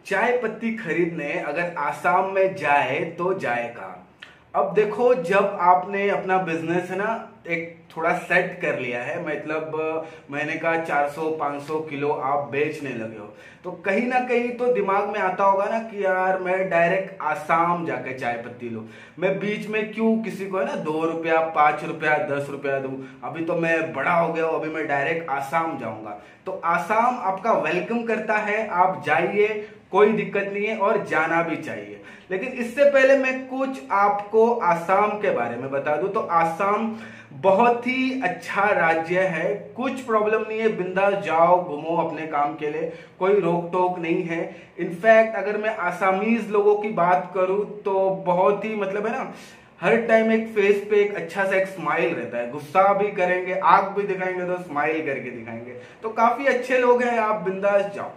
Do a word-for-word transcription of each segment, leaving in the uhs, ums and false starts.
चाय पत्ती खरीदने अगर आसाम में जाए तो जाए कहाँ। अब देखो, जब आपने अपना बिजनेस है ना एक थोड़ा सेट कर लिया है, मतलब महीने का चार सौ पाँच सौ किलो आप बेचने लगे हो, तो कहीं ना कहीं तो दिमाग में आता होगा ना कि यार मैं डायरेक्ट आसाम जाके चाय पत्ती लूं, मैं बीच में क्यों किसी को है ना दो रुपया पांच रुपया दस रुपया दूं। अभी तो मैं बड़ा हो गया हूं, अभी मैं डायरेक्ट आसाम जाऊंगा। तो आसाम आपका वेलकम करता है, आप जाइए, कोई दिक्कत नहीं है और जाना भी चाहिए। लेकिन इससे पहले मैं कुछ आपको आसाम के बारे में बता दूं तो आसाम बहुत ही अच्छा राज्य है, कुछ प्रॉब्लम नहीं है, बिंदास जाओ घूमो अपने काम के लिए, कोई रोक टोक नहीं है। इनफैक्ट अगर मैं आसामीज लोगों की बात करूं तो बहुत ही मतलब है ना, हर टाइम एक फेस पे एक अच्छा सा एक स्माइल रहता है, गुस्सा भी करेंगे, आग भी दिखाएंगे तो स्माइल करके दिखाएंगे, तो काफी अच्छे लोग हैं, आप बिंदास जाओ।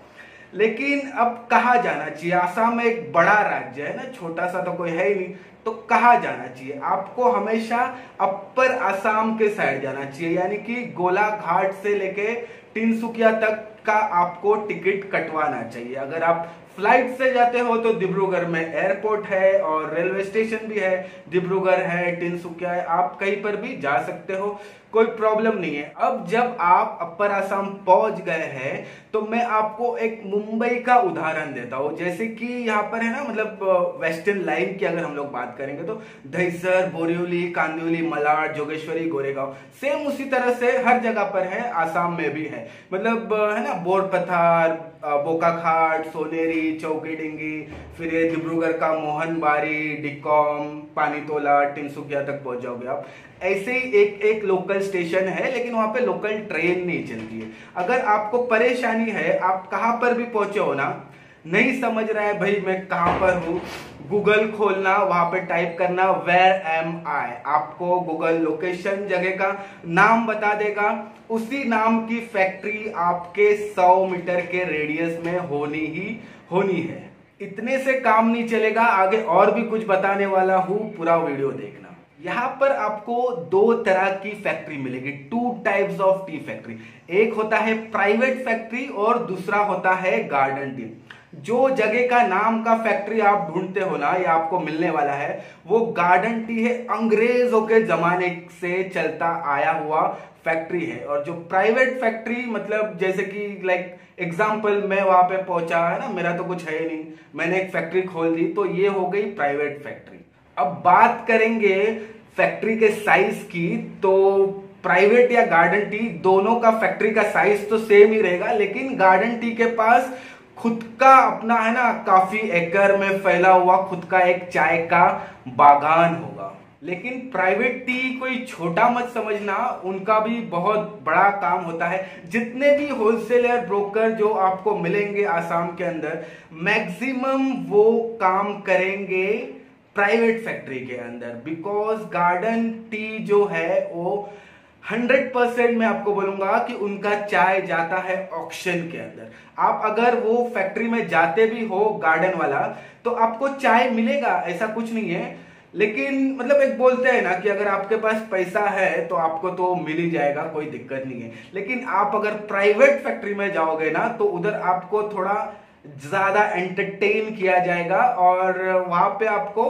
लेकिन अब कहाँ जाना चाहिए? आसाम एक बड़ा राज्य है ना, छोटा सा तो कोई है ही नहीं, तो कहाँ जाना चाहिए? आपको हमेशा अपर आसाम के साइड जाना चाहिए, यानी कि गोलाघाट से लेके तिनसुकिया तक का आपको टिकट कटवाना चाहिए। अगर आप फ्लाइट से जाते हो तो डिब्रूगढ़ में एयरपोर्ट है और रेलवे स्टेशन भी है, डिब्रूगढ़ है, तिनसुकिया है, आप कहीं पर भी जा सकते हो, कोई प्रॉब्लम नहीं है। अब जब आप अपर आसाम पहुंच गए हैं तो मैं आपको एक मुंबई का उदाहरण देता हूं। जैसे कि यहाँ पर है ना, मतलब वेस्टर्न लाइन की अगर हम लोग बात करेंगे तो दहिसर, बोरिवली, कांदिवली, मलाड, जोगेश्वरी, गोरेगांव, सेम उसी तरह से हर जगह पर है, आसाम में भी है। मतलब है ना, बोरपथार, बोकाखाट, सोनेरी, चौकीडिंगी, फिर ये डिब्रूगढ़ का मोहनबारी, डिकॉम, पानीतोला, तिनसुकिया तक पहुंच जाओगे आप। ऐसे ही एक एक लोकल स्टेशन है, लेकिन वहां पे लोकल ट्रेन नहीं चलती है। अगर आपको परेशानी है, आप कहां पर भी पहुंचे हो ना, नहीं समझ रहा है भाई मैं कहां पर हूं, गूगल खोलना, वहां पे टाइप करना वेयर एम आई, आपको गूगल लोकेशन जगह का नाम बता देगा। उसी नाम की फैक्ट्री आपके सौ मीटर के रेडियस में होनी ही होनी है। इतने से काम नहीं चलेगा, आगे और भी कुछ बताने वाला हूं, पूरा वीडियो देखना। यहाँ पर आपको दो तरह की फैक्ट्री मिलेगी, two types of tea factory. एक होता है प्राइवेट फैक्ट्री और दूसरा होता है गार्डन टी। जो जगह का नाम का फैक्ट्री आप ढूंढते हो ना, या आपको मिलने वाला है, वो गार्डन टी है, अंग्रेजों के जमाने से चलता आया हुआ फैक्ट्री है। और जो प्राइवेट फैक्ट्री, मतलब जैसे कि लाइक एग्जाम्पल मैं वहां पे पहुंचा है ना, मेरा तो कुछ है ही नहीं, मैंने एक फैक्ट्री खोल दी, तो ये हो गई प्राइवेट फैक्ट्री। अब बात करेंगे फैक्ट्री के साइज की, तो प्राइवेट या गार्डन टी दोनों का फैक्ट्री का साइज तो सेम ही रहेगा, लेकिन गार्डन टी के पास खुद का अपना है ना, काफी एकड़ में फैला हुआ खुद का एक चाय का बागान होगा। लेकिन प्राइवेट टी कोई छोटा मत समझना, उनका भी बहुत बड़ा काम होता है। जितने भी होलसेलर ब्रोकर जो आपको मिलेंगे आसाम के अंदर, मैक्सिमम वो काम करेंगे प्राइवेट फैक्ट्री के अंदर, बिकॉज गार्डन टी जो है वो हंड्रेड परसेंट मैं आपको बोलूंगा कि उनका चाय जाता है ऑक्शन के अंदर। आप अगर वो फैक्ट्री में जाते भी हो गार्डन वाला, तो आपको चाय मिलेगा, ऐसा कुछ नहीं है। लेकिन मतलब एक बोलते हैं ना कि अगर आपके पास पैसा है तो आपको तो मिल ही जाएगा, कोई दिक्कत नहीं है। लेकिन आप अगर प्राइवेट फैक्ट्री में जाओगे ना, तो उधर आपको थोड़ा ज्यादा एंटरटेन किया जाएगा और वहां पे आपको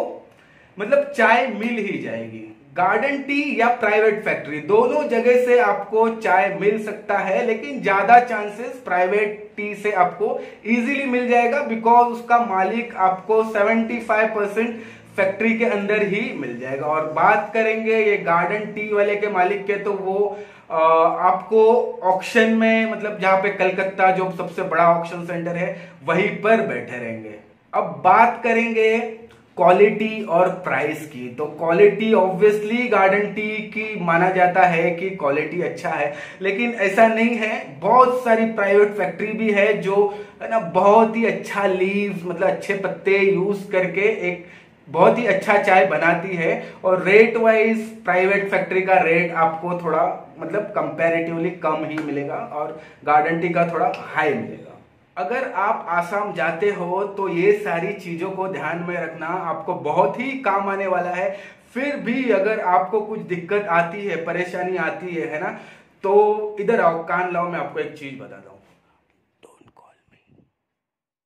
मतलब चाय मिल ही जाएगी। गार्डन टी या प्राइवेट फैक्ट्री, दोनों जगह से आपको चाय मिल सकता है, लेकिन ज्यादा चांसेस प्राइवेट टी से आपको इजीली मिल जाएगा, बिकॉज उसका मालिक आपको पचहत्तर परसेंट फैक्ट्री के अंदर ही मिल जाएगा। और बात करेंगे ये गार्डन टी वाले के मालिक के, तो वो आ, आपको ऑक्शन में, मतलब जहां पे कलकत्ता जो सबसे बड़ा ऑक्शन सेंटर है, वहीं पर बैठे रहेंगे। अब बात करेंगे क्वालिटी और प्राइस की, तो क्वालिटी ऑब्वियसली गार्डन टी की माना जाता है कि क्वालिटी अच्छा है, लेकिन ऐसा नहीं है। बहुत सारी प्राइवेट फैक्ट्री भी है जो है ना बहुत ही अच्छा लीव्स, मतलब अच्छे पत्ते यूज करके एक बहुत ही अच्छा चाय बनाती है। और रेट वाइज प्राइवेट फैक्ट्री का रेट आपको थोड़ा मतलब कंपैरेटिवली कम ही मिलेगा और गार्डन टी का थोड़ा हाई मिलेगा। अगर आप आसाम जाते हो तो ये सारी चीजों को ध्यान में रखना, आपको बहुत ही काम आने वाला है। फिर भी अगर आपको कुछ दिक्कत आती है, परेशानी आती है है ना, तो इधर आओ, कान लाओ, मैं आपको एक चीज बताता हूँ।